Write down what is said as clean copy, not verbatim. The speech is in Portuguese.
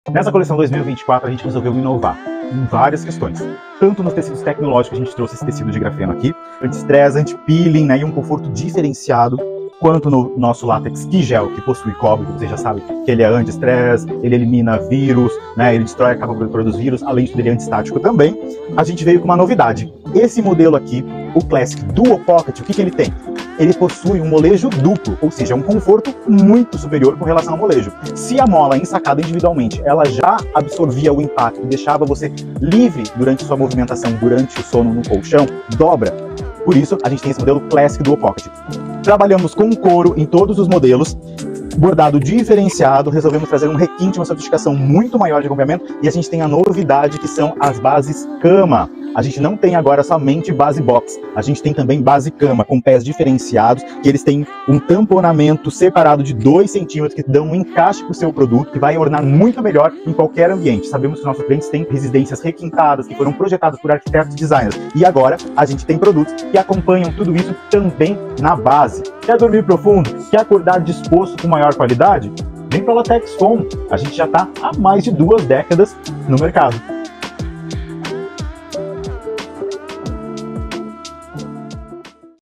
Nessa coleção 2024 a gente resolveu inovar em várias questões. Tanto nos tecidos tecnológicos, a gente trouxe esse tecido de grafeno aqui, anti-estresse, anti-peeling, né, e um conforto diferenciado, quanto no nosso látex Q-Gel, que possui cobre, que você já sabe que ele é anti-estresse, ele elimina vírus, né, ele destrói a capa protetora dos vírus, além de tudo ele é antistático também. A gente veio com uma novidade. Esse modelo aqui, o Classic Duo Pocket, o que ele tem? Ele possui um molejo duplo, ou seja, um conforto muito superior com relação ao molejo. Se a mola ensacada individualmente, ela já absorvia o impacto e deixava você livre durante sua movimentação, durante o sono no colchão, dobra. Por isso, a gente tem esse modelo Classic Duo Pocket. Trabalhamos com couro em todos os modelos, bordado diferenciado, resolvemos trazer um requinte, uma sofisticação muito maior de acompanhamento, e a gente tem a novidade que são as bases cama. A gente não tem agora somente base box, a gente tem também base cama, com pés diferenciados, que eles têm um tamponamento separado de 2 centímetros, que dão um encaixe para o seu produto, que vai ornar muito melhor em qualquer ambiente. Sabemos que os nossos clientes têm residências requintadas, que foram projetadas por arquitetos e designers, e agora a gente tem produtos que acompanham tudo isso também na base. Quer dormir profundo? Quer acordar disposto com maior qualidade? Vem para a Latex Foam, a gente já está há mais de 2 décadas no mercado.